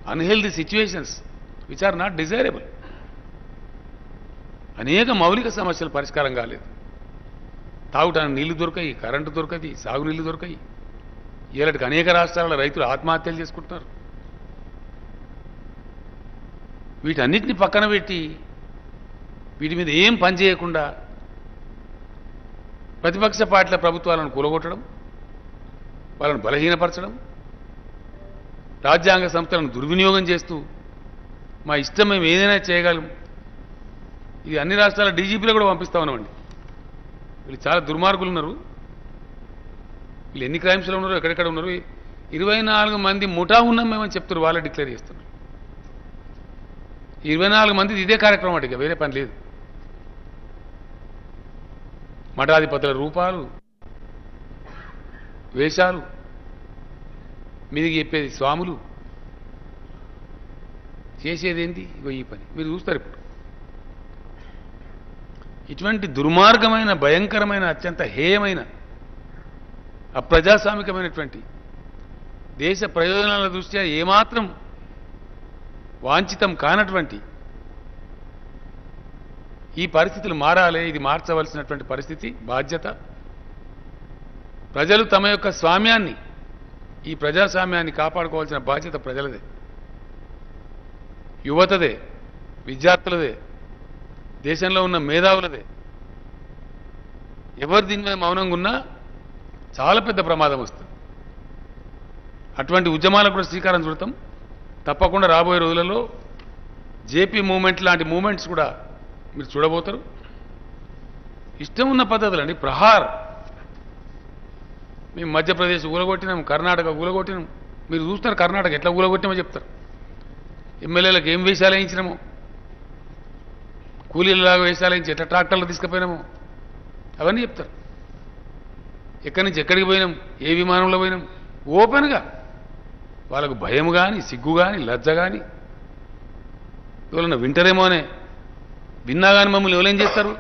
Unhealthy situations which are not desirable. అనేక మౌలిక సమస్యలు పరిష్కారం కాలేదు. తాగుటానికి నీళ్లు దొరకాయి, కరెంటు దొరకది, సాగునీళ్లు దొరకాయి. ఇలాంటి అనేక రాష్ట్రాల రైతులు ఆత్మహత్యలు చేసుకుంటున్నారు. వీటన్నిటిని పక్కన పెట్టి వీటి మీద ఏం పని చేయకుండా ప్రతిపక్ష పార్టీల ప్రభుత్వాలను కూలగొట్టడం, వాళ్ళను బలహీనపరచడం, రాజ్యాంగ సంస్థలను దుర్వినియోగం చేస్తూ మా ఇష్టం మేము ఏదైనా చేయగలం. ఇది అన్ని రాష్ట్రాల డీజీపీలో కూడా పంపిస్తా ఉన్నామండి. వీళ్ళు చాలా దుర్మార్గులు ఉన్నారు. వీళ్ళు ఎన్ని క్రైమ్స్లో ఉన్నారో, ఎక్కడెక్కడ ఉన్నారు. 24 మంది ముఠా ఉన్నాం మేమని చెప్తారు, వాళ్ళే డిక్లేర్ చేస్తున్నారు. 24 మంది ఇదే కార్యక్రమం అడిగా, వేరే పని లేదు. మఠాధిపతుల రూపాలు, వేషాలు, మీదికి చెప్పేది స్వాములు, చేసేదేంటి ఈ పని మీరు చూస్తారు. ఇప్పుడు ఇటువంటి దుర్మార్గమైన, భయంకరమైన, అత్యంత హేయమైన, అప్రజాస్వామికమైనటువంటి, దేశ ప్రయోజనాల దృష్ట్యా ఏమాత్రం వాంఛితం కానటువంటి ఈ పరిస్థితులు మారాలి. ఇది మార్చవలసినటువంటి పరిస్థితి, బాధ్యత. ప్రజలు తమ యొక్క స్వామ్యాన్ని, ఈ ప్రజాస్వామ్యాన్ని కాపాడుకోవాల్సిన బాధ్యత ప్రజలదే, యువతదే, విద్యార్థులదే, దేశంలో ఉన్న మేధావులదే. ఎవరు దీని మీద మౌనంగా ఉన్నా చాలా పెద్ద ప్రమాదం వస్తుంది. అటువంటి ఉద్యమాలకు కూడా శ్రీకారం చుడతాం. తప్పకుండా రాబోయే రోజులలో జేపీ మూవ్మెంట్ లాంటి మూవ్మెంట్స్ కూడా మీరు చూడబోతారు. ఇష్టం ఉన్న పద్ధతులండి. ప్రహార్, మేము మధ్యప్రదేశ్ ఊలగొట్టినాం, కర్ణాటక ఊలగొట్టినాం. మీరు చూస్తారు కర్ణాటక ఎట్లా ఊలగొట్టినామో చెప్తారు. ఎమ్మెల్యేలకు ఏం వేషాలు వేయించినామో, కూలీలలాగా వేషాలు వేయించి ఎట్లా ట్రాక్టర్లు తీసుకుపోయినామో అవన్నీ చెప్తారు. ఎక్కడి నుంచి ఎక్కడికి పోయినాం, ఏ విమానంలో పోయినాం, ఓపెన్గా. వాళ్ళకు భయం కానీ, సిగ్గు కానీ, లజ్జ కానీ, ఎవరన్నా వింటారేమో అనే, విన్నా కానీ మమ్మల్ని ఎవరేం చేస్తారు.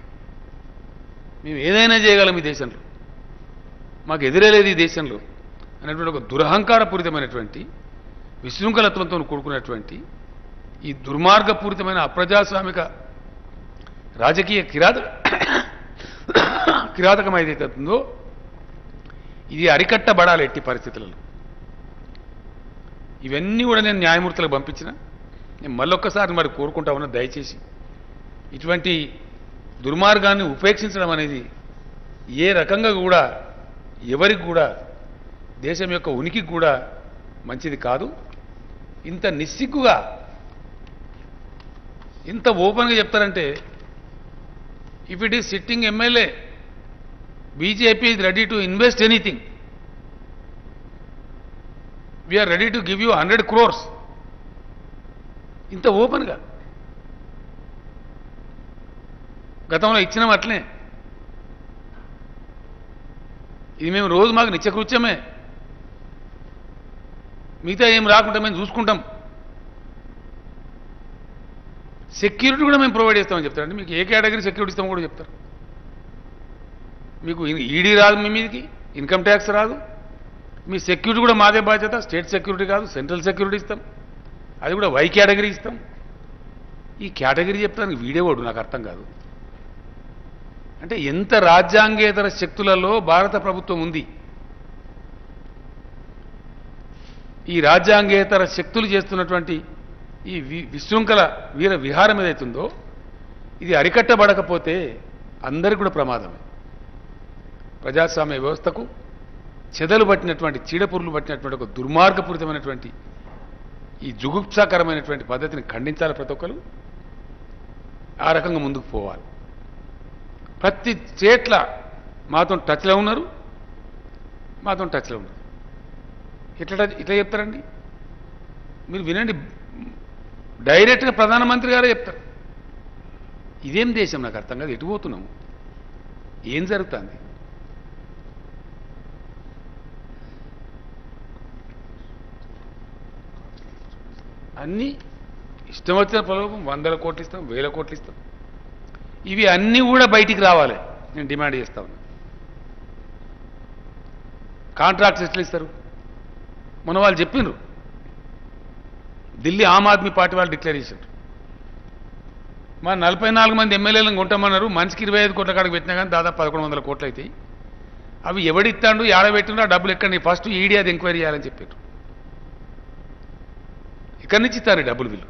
మేము ఏదైనా చేయగలం ఈ దేశంలో, మాకు ఎదురే లేదు ఈ దేశంలో అనేటువంటి ఒక దురహంకారపూరితమైనటువంటి, విశృంఖలత్వంతో కూడుకున్నటువంటి ఈ దుర్మార్గపూరితమైన అప్రజాస్వామిక రాజకీయ కిరాతకం ఏదైతే ఉందో ఇది అరికట్టబడాలి ఎట్టి పరిస్థితులలో. ఇవన్నీ కూడా నేను న్యాయమూర్తులకు పంపించిన. నేను మళ్ళొక్కసారి మరి కోరుకుంటా ఉన్నా, దయచేసి ఇటువంటి దుర్మార్గాన్ని ఉపేక్షించడం అనేది ఏ రకంగా కూడా ఎవరికి కూడా, దేశం యొక్క ఉనికికి కూడా మంచిది కాదు. ఇంత నిస్సిగ్గుగా, ఇంత ఓపెన్గా చెప్తారంటే, if it is sitting MLA, BJP is ready to invest anything, we are ready to give you 100 crores. ఇంత ఓపెన్గా గతంలో ఇచ్చినాం అట్లనే. ఇది మేము రోజు మాకు నిత్యకృత్యమే, మిగతా ఏం రాకుండా మేము చూసుకుంటాం. సెక్యూరిటీ కూడా మేము ప్రొవైడ్ చేస్తామని చెప్తారండి. మీకు ఏ కేటగిరీ సెక్యూరిటీ ఇస్తామో కూడా చెప్తారు. మీకు ఈడీ రాదు, మీ మీదకి ఇన్కమ్ ట్యాక్స్ రాదు, మీ సెక్యూరిటీ కూడా మాదే బాధ్యత. స్టేట్ సెక్యూరిటీ కాదు, సెంట్రల్ సెక్యూరిటీ ఇస్తాం. అది కూడా వై కేటగిరీ ఇస్తాం. ఈ కేటగిరీ చెప్తానికి వీడేవాడు నాకు అర్థం కాదు. అంటే ఎంత రాజ్యాంగేతర శక్తులలో భారత ప్రభుత్వం ఉంది. ఈ రాజ్యాంగేతర శక్తులు చేస్తున్నటువంటి ఈ విశృంఖల వీర విహారం ఏదైతుందో ఇది అరికట్టబడకపోతే అందరికీ కూడా ప్రమాదమే. ప్రజాస్వామ్య వ్యవస్థకు చెదలు పట్టినటువంటి, చీడపురులు పట్టినటువంటి ఒక దుర్మార్గపూరితమైనటువంటి ఈ జుగుప్సాకరమైనటువంటి పద్ధతిని ఖండించాలి ప్రతి ఒక్కరు. ఆ రకంగా ముందుకు పోవాలి. ప్రతి స్టేట్ల మాతో టచ్లో ఉన్నారు, మాతో టచ్లో ఉన్నారు. ఇట్లా చెప్తారండి. మీరు వినండి, డైరెక్ట్గా ప్రధానమంత్రి గారే చెప్తారు. ఇదేం దేశం నాకు అర్థం కాదు. ఎటు పోతున్నాము, ఏం జరుగుతుంది? అన్నీ ఇష్టం వచ్చిన ప్రలోభం, 100 కోట్లు ఇస్తాం, 1000 కోట్లు ఇస్తాం. ఇవి అన్నీ కూడా బయటికి రావాలి నేను డిమాండ్ చేస్తా ఉన్నా. కాంట్రాక్ట్స్ ఎట్లా ఇస్తారు? మన వాళ్ళు చెప్పిండ్రు, ఢిల్లీ ఆమ్ ఆద్మీ పార్టీ వాళ్ళు డిక్లేర్ చేశారు. మా 44 మంది ఎమ్మెల్యేలను కొంటామన్నారు. మనిషికి 25 కోట్ల కాడికి పెట్టినా కానీ దాదాపు 1100 కోట్లు అవుతాయి. అవి ఎవడిస్తాడు, ఏడబెట్టినా డబ్బులు ఎక్కండి, ఫస్ట్ ఈడీ అది ఎంక్వైరీ చేయాలని చెప్పారు. ఇక్కడి నుంచి ఇస్తారు డబ్బులు వీళ్ళు,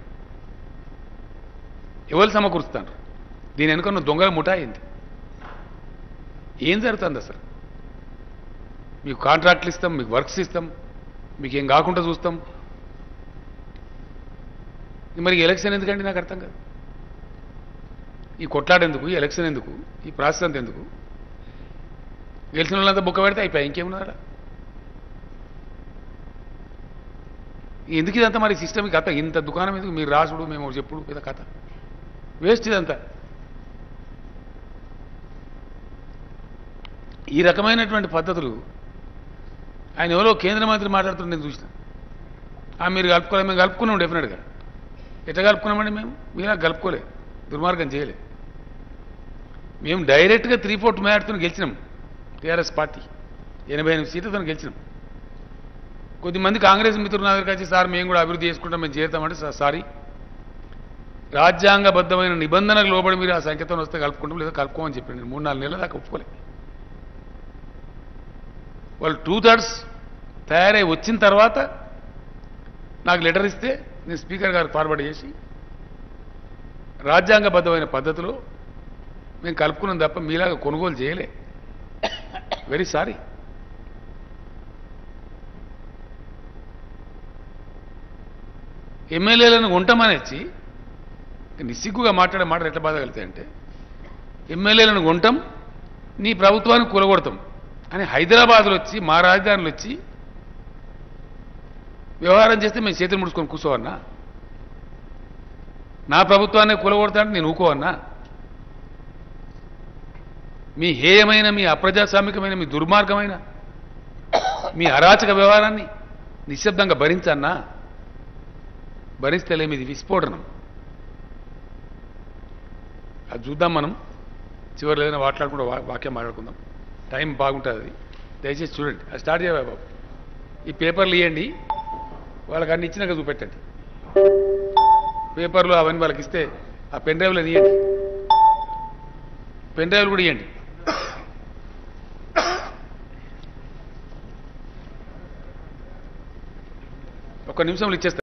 ఎవరు సమకూరుస్తారు? దీని వెనుక దొంగల ముఠా అయింది. ఏం జరుగుతుంది అసలు? మీకు కాంట్రాక్ట్లు ఇస్తాం, మీకు వర్క్స్ ఇస్తాం, మీకు ఏం కాకుండా చూస్తాం. మరి ఎలక్షన్ ఎందుకండి నాకు అర్థం కాదు. ఈ కొట్లాడేందుకు, ఈ ఎలక్షన్ ఎందుకు, ఈ ప్రాసెస్ అంత ఎందుకు? గెలిచిన వాళ్ళంతా బుక్క పెడితే అయిపోయి ఇంకేమున్నారా? ఎందుకు ఇదంతా మరి సిస్టమ్ కథ? ఇంత దుకాణం ఎందుకు? మీరు రాసుడు, మేము చెప్పుడు, ఇద కథ వేస్ట్ ఇదంతా. ఈ రకమైనటువంటి పద్ధతులు ఆయన ఎవరో కేంద్ర మంత్రి మాట్లాడుతుంటే నేను చూసిన. మీరు కలుపుకోలేదు, మేము కలుపుకున్నాం డెఫినెట్గా. ఎట్లా కలుపుకున్నామండి? మేము మీలా కలుపుకోలేదు, దుర్మార్గం చేయలేదు. మేము డైరెక్ట్గా 3/4 మెజార్టీతో గెలిచినాం. టీఆర్ఎస్ పార్టీ 88 సీట్లతో గెలిచినాం. కొద్దిమంది కాంగ్రెస్ మిత్రులు నా దగ్గరికి వచ్చి, సార్ మేము కూడా అభివృద్ధి చేసుకుంటాం, మేము చేస్తామంటే, సారీ, రాజ్యాంగబద్ధమైన నిబంధనలకు లోబడి మీరు ఆ సంఖ్యతో వస్తే కలుపుకుంటాం, లేదా కలుపుకోమని చెప్పండి. 3-4 నెలల దాకా ఒప్పుకోలేదు. వాళ్ళు 2/3 తయారై వచ్చిన తర్వాత నాకు లెటర్ ఇస్తే నేను స్పీకర్ గారికి ఫార్వర్డ్ చేసి, రాజ్యాంగబద్ధమైన పద్ధతిలో మేము కలుపుకున్నాం తప్ప మీలాగా కొనుగోలు చేయలే. Very sorry. ఎమ్మెల్యేలను కొంటామనేసి నిస్సిగ్గుగా మాట్లాడే మాటలు ఎట్లా బాధగలుగుతాయంటే, ఎమ్మెల్యేలను కొంటాం, నీ ప్రభుత్వాన్ని కూలగొడతాం అని హైదరాబాద్లో వచ్చి, మా రాజధానిలో వచ్చి వ్యవహారం చేస్తే మేము చేతులు ముడుచుకొని కూర్చోవన్నా? నా ప్రభుత్వాన్ని కూలగొడతా అంటే నేను ఊకోవన్నా? మీ హేయమైన, మీ అప్రజాస్వామికమైన, మీ దుర్మార్గమైన, మీ అరాచక వ్యవహారాన్ని నిశ్శబ్దంగా భరించన్నా? భరిస్తేలేమి, ఇది విస్ఫోటనం. అది చూద్దాం మనం. చివరిలో ఏదైనా మాట్లాడుకుంటూ వాక్యం మాట్లాడుకుందాం. టైం బాగుంటుంది అది, దయచేసి చూడండి. అది స్టార్ట్ చేయవా బాబు? ఈ పేపర్లు ఇవ్వండి, వాళ్ళకి అన్ని ఇచ్చినాక చూపెట్టండి. పేపర్లు అవన్నీ వాళ్ళకి ఇస్తే ఆ పెన్ డ్రైవ్లు ఇవ్వండి, పెన్ డ్రైవ్లు కూడా ఇవ్వండి. ఒక్క నిమిషంలో ఇచ్చేస్తారు.